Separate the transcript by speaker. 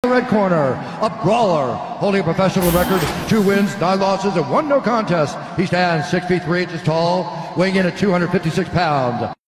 Speaker 1: Red corner, a brawler, holding a professional record, 2 wins, 9 losses, and 1 no contest. He stands 6 feet 3 inches tall, weighing in at 256 pounds.